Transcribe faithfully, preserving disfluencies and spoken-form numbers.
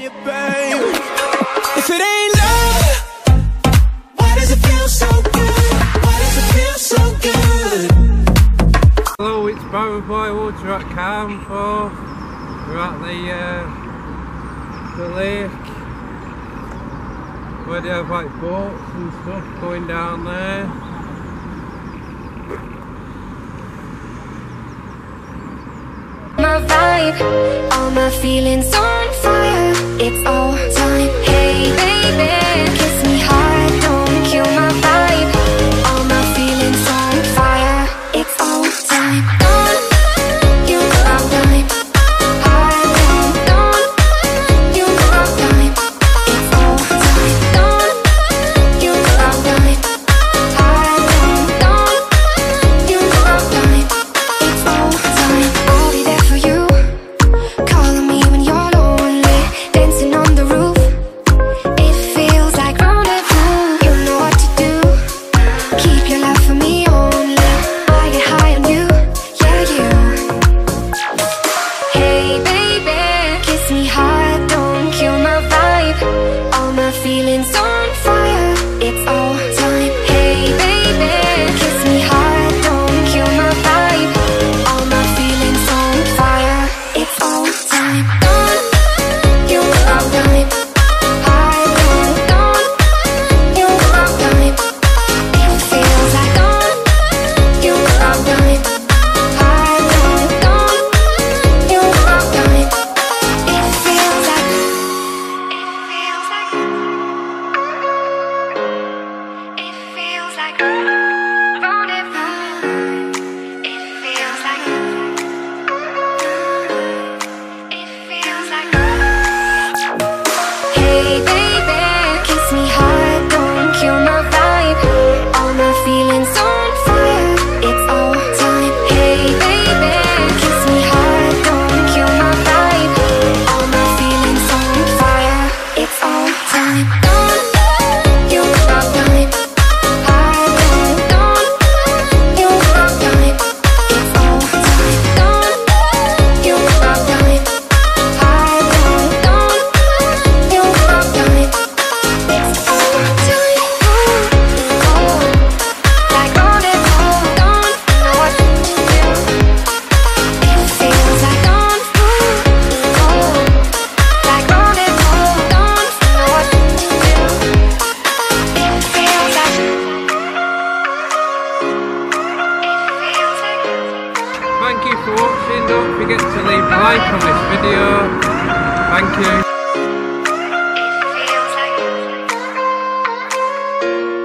you, babe. If it ain't love, why does it feel so good? Why does it feel so good? Hello, it's BarrowBoy. We're at Carnforth. We're at the uh, the lake where they have like boats and stuff going down there. My vibe, all my feelings on fire. It's all time. Hey baby, kiss me hard, don't kill my vibe. All my feelings on fire. It's all time. Don't you know I'm time. Hard, don't, don't you know I'm time. It's all time. Don't you know I'm time. Hard, don't, don't you know I'm time. It's all time. I'll be there for you, calling me when you're lonely, dancing on the roof. It feels like rendezvous. You know what to do. Keep your love for me only. I get high on you, yeah you. Hey baby, kiss me hard, don't kill my vibe. All my feelings on fire. It's all time. Hey baby, kiss me hard, don't kill my vibe. All my feelings on fire. It's all time. Don't you know I'm time. Hard, don't, don't you know I'm time. It feels like don't you know I'm time. Hard, don't, don't you know I'm time. It feels like, it feels like, it feels like rendezvous. It feels like, it feels like. Hey baby, kiss me hard, don't kill my vibe. All my feelings on fire. It's all time. Hey baby, kiss me hard, don't kill my vibe. All my feelings on fire. It's all time. Don't you know I'm time. Hard, don't, don't you know I'm time. It's all time. Don't you know I'm time. Hard, don't, don't you know I'm time. It's all time. Oh, oh, like rendezvous. Don't know what to do. It feels like don't, oh, like rendezvous. Don't know what to do. It feels like, it feels like. Thank you for watching. Don't forget to leave a like on this video. Thank you. It feels like